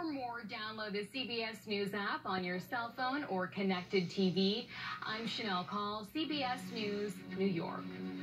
more, download the CBS News app on your cell phone or connected TV. I'm Shanelle, CBS News, New York.